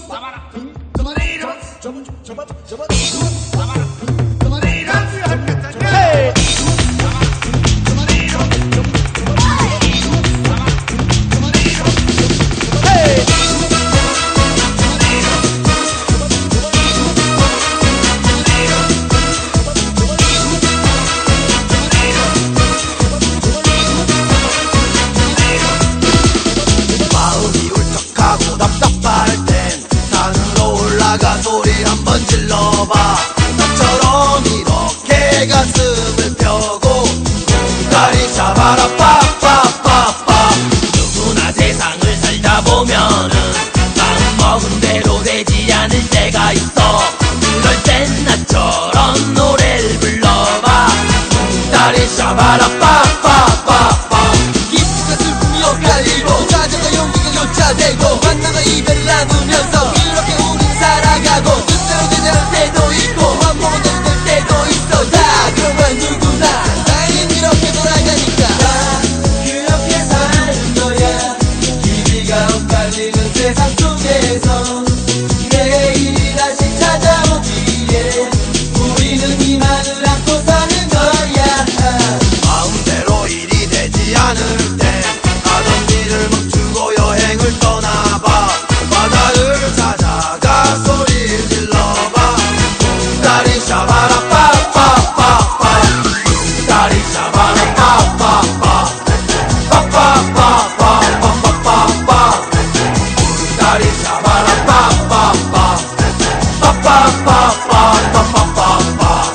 소리 한번 질러봐. 나처럼 이렇게 가슴을 펴고 다리 잡아라 빠빠빠빠. 누구나 세상을 살다 보면은 마음먹은 대로 되지 않을 때가 있어. 그럴 땐 나처럼 노래를 불러봐. 다리 잡아라 빠빠빠빠. 기쁨과 슬픔이 엇갈리고 가져가 용기가 교차되고 만나가 이별을 나누면서 이렇게 우린 살아가고 뜻대로 되지 않을 때도 있고 맘먹은 대로 될 때도 있어. 다 그런 건 누구나 나는 이렇게 돌아가니까 다 그렇게 사는 거야. 길이가 엇갈리는 세상 속에서 내일이 다시 찾아오기에 우리는 희망을 안고 사는 거야. 마음대로 일이 되지 않을 때 하던 일을 멈추고 여행을 떠나봐. 바다를 찾아가 소리를 질러봐. 다리 잡아라 빠빠빠빠. 다리 잡아라 빠빠빠. 빠빠빠빠빠빠빠빠. 다리 잡아라 빠빠빠. 빠빠빠빠빠빠빠빠.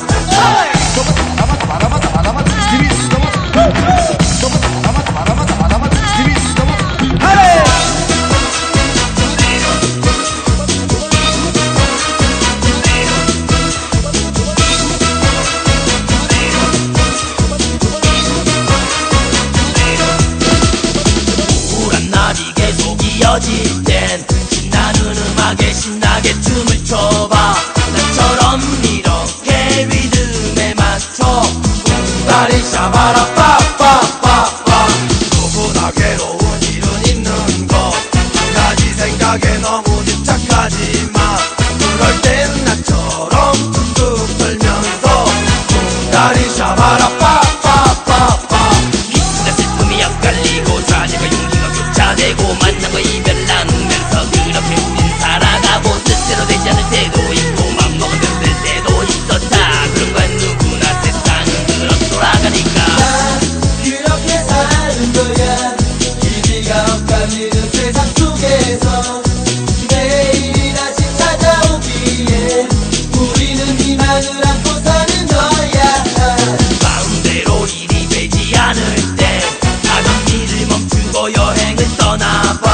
우울한 날이 계속 이어질 땐 신나는 음악에 신나게 춤을 춰봐. 나처럼 이렇게 리듬에 맞춰 다리 잡아라 빠빠빠빠. 누구나 괴로운 일은 있는 것. 한 가지 생각에 너무 집착하지 마. 그럴 땐 나처럼 툭툭 떨면서 다리 잡아라 빠빠빠빠. 기쁨과 슬픔이 엇갈리고 사실과 용기가 교차되고 만남과 이별을 나누면서 그렇게 우린 살아가고 뜻대로 되지 않을 때도 있고 맘먹은 대로 될 때도 있어. 다 그런 거야. 누구나 세상은 그렇게 돌아가니까 다 그렇게 사는 거야. 길이가 엇갈리는 세상 속에서 내일이 다시 찾아오기에 우리는 희망을 안고 사는 거야. 마음대로 일이 되지 않을 때 하던 일을 멈추고 여행을 떠나봐.